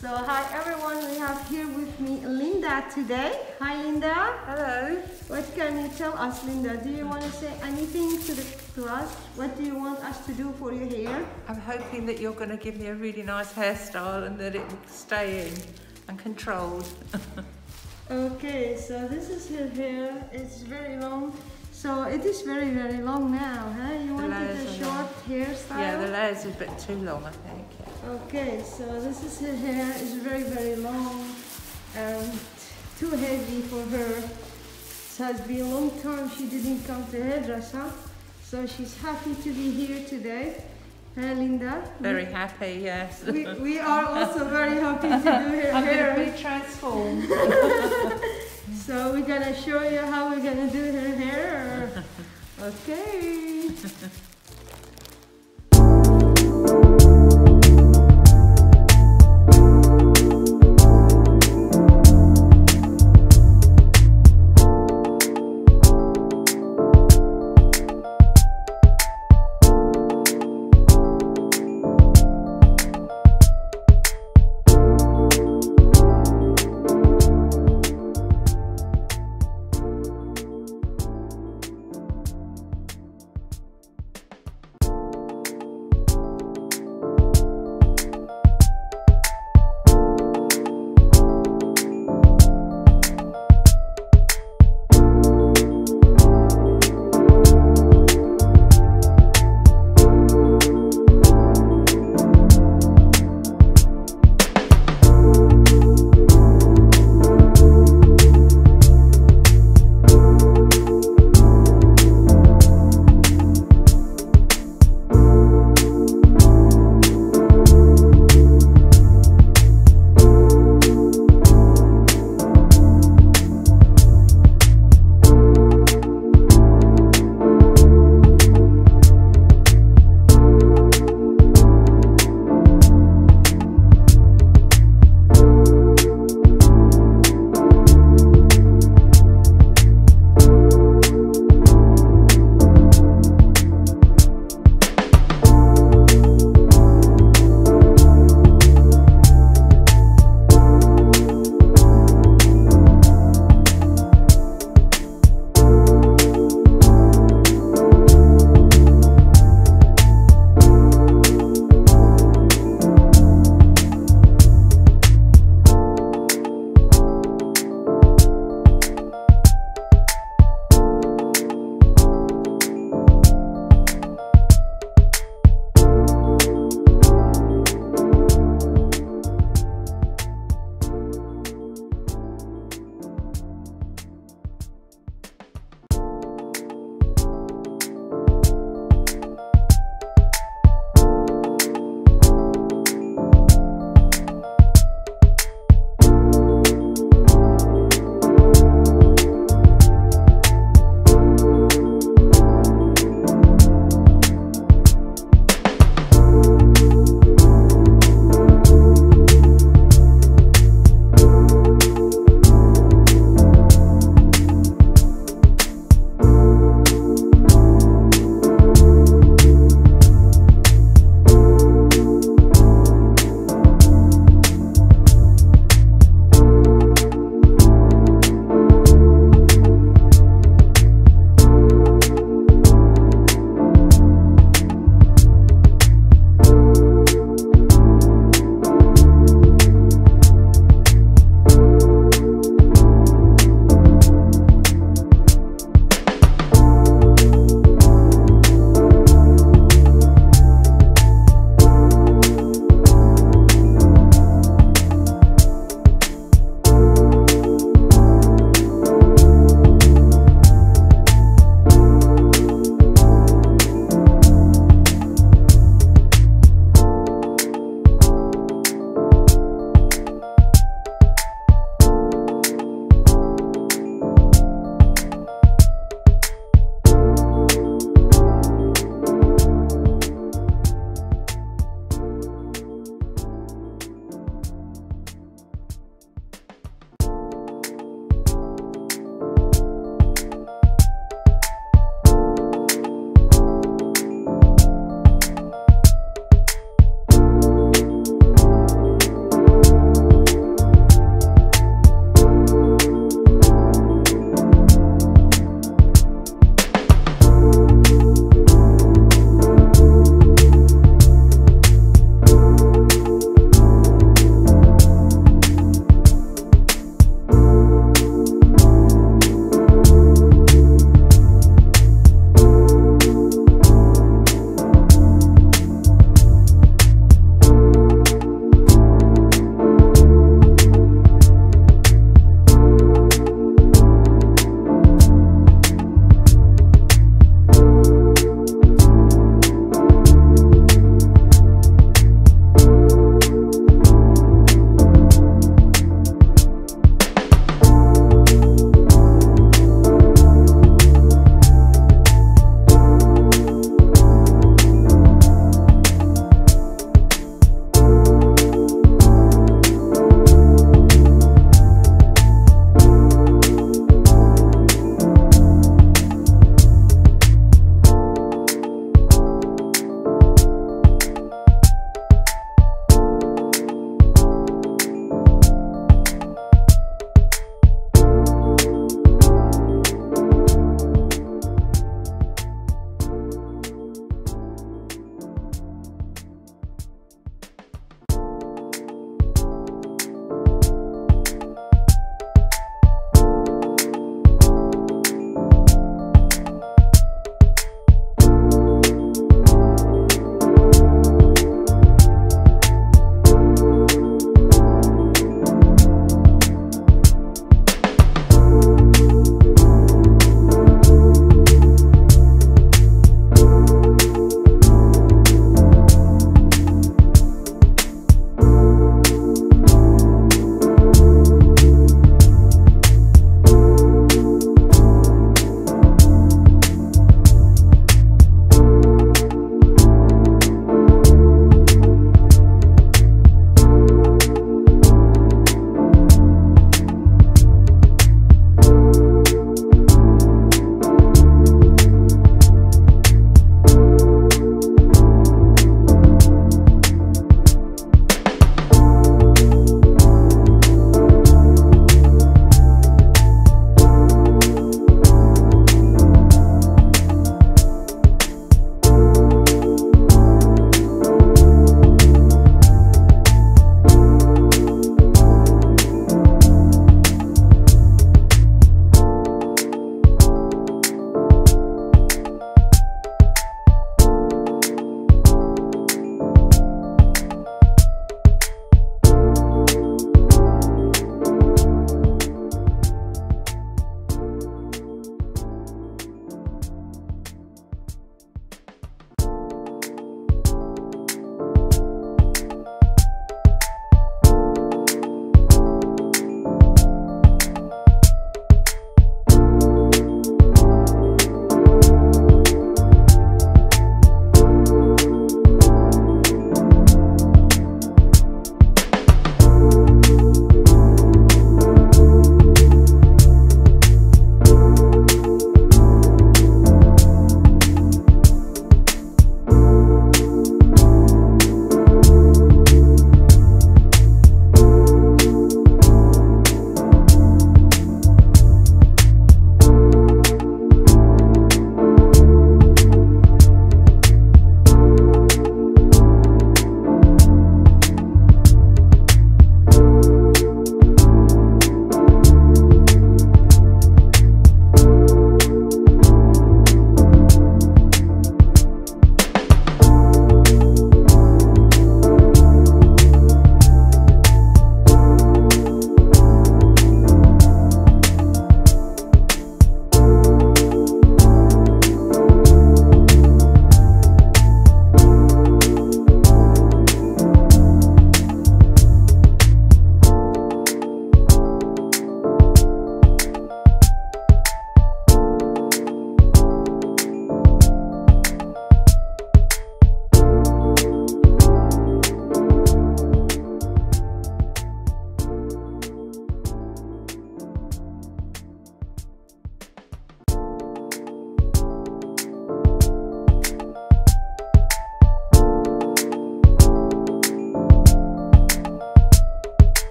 So hi everyone, we have here with me Linda today. Hi Linda. Hello. What can you tell us, Linda? Do you want to say anything to us? What do you want us to do for your hair? I'm hoping that you're going to give me a really nice hairstyle and that it will stay in and controlled. Okay, so this is her hair. It's very long. So it is very, very long now, huh? You wanted a short hairstyle? Yeah, the layers are a bit too long, I think. Okay, so this is her hair. It's very, very long and too heavy for her. It has been a long time she didn't come to hairdresser, so she's happy to be here today. Hey, Linda? Very happy, yes. We are also very happy to do her I'm hair. going to be transformed. So we're gonna show you how we're gonna do her hair. Okay.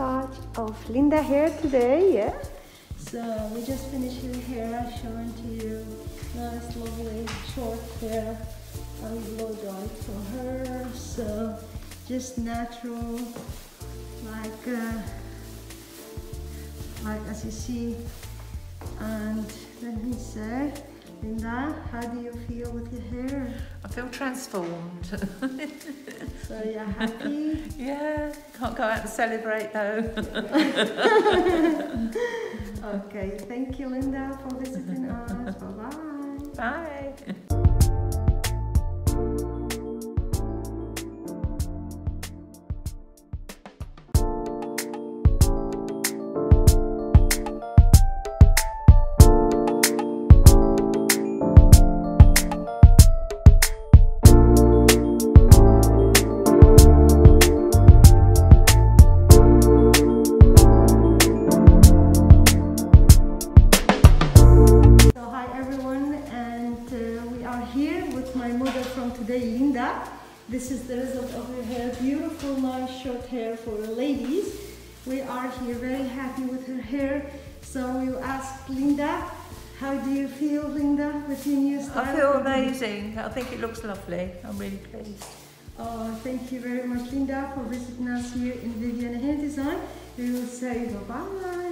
swatch of Linda hair today, yeah? So we just finished her hair, showing to you nice, lovely short hair and blow dried for her. So just natural, like as you see. And let me say, Linda, how do you feel with your hair? I feel transformed. So you're happy? Yeah, can't go out and celebrate though. Okay, thank you, Linda, for visiting us. Bye-bye. Bye. Linda. This is the result of her hair. Beautiful, nice short hair for ladies. We are here very happy with her hair. So we asked Linda, how do you feel, Linda, with your new style? I feel amazing. I think it looks lovely. I'm really pleased. Oh, thank you very much, Linda, for visiting us here in Viviana Hair Design. We will say bye-bye.